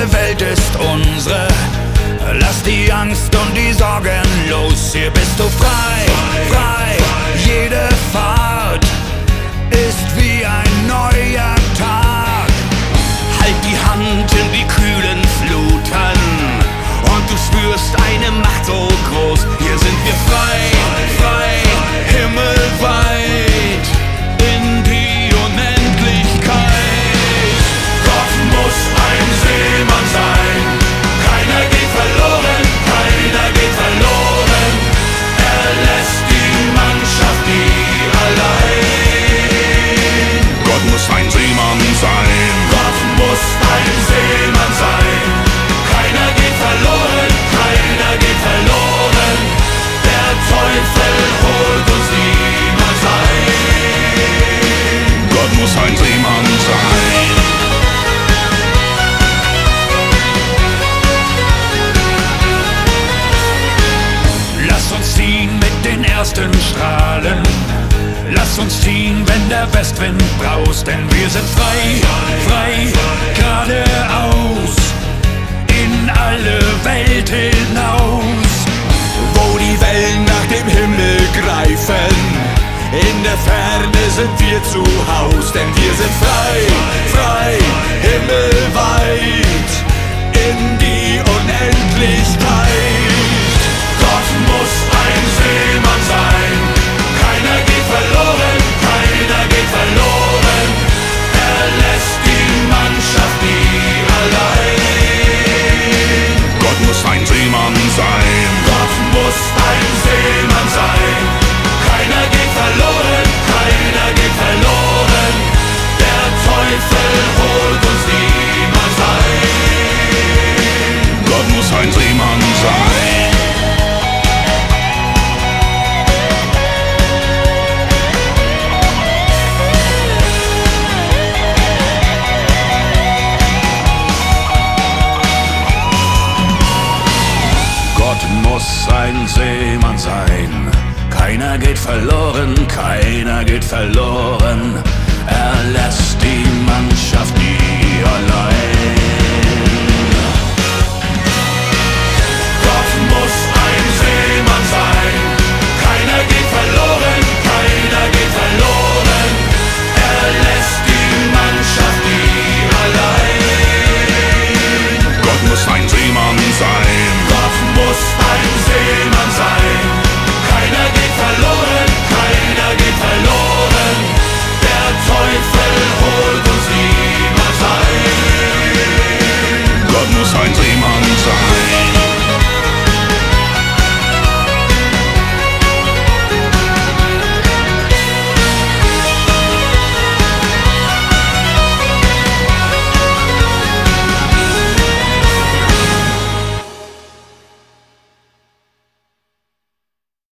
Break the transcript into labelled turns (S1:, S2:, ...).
S1: Diese Welt ist unsere, lass die Angst und die Sorgen los. Hier bist du frei, frei, jede Fahrt ist wie ein neuer Tag. Halt die Hand in die kühlen Fluten und du spürst eine Macht so groß. Hier sind wir frei, frei, himmelweit in die Unendlichkeit. Gott muss ein Seemann sein, keiner geht verloren, keiner geht verloren. Er lässt die Mannschaft nie allein.
S2: Gott muss ein Seemann sein.
S1: Gott muss ein Seemann sein. Keiner geht verloren, keiner geht verloren. Der Teufel holt uns niemals ein.
S2: Gott muss ein Seemann sein.
S1: Lass uns ziehen mit den ersten Strahlen. Lass uns ziehen, wenn der Westwind braust, denn wir sind frei, frei, geradeaus, in alle Welt hinaus.
S3: Wo die Wellen nach dem Himmel greifen, in der Ferne sind wir zu Haus, denn wir sind frei, frei, himmelweit, in die Unendlichkeit.
S1: Gott muss ein Seemann sein, keiner geht verloren, keiner geht verloren. Er lässt die Mannschaft nie allein.
S2: Gott muss ein Seemann sein.
S1: Gott muss ein Seemann sein. Keiner geht verloren, keiner geht verloren. Der Teufel holt uns niemals ein.
S2: Gott muss ein Seemann sein.
S1: Gott muss ein Seemann sein. Keiner geht verloren, keiner geht verloren. Er lässt die Mannschaft nie allein.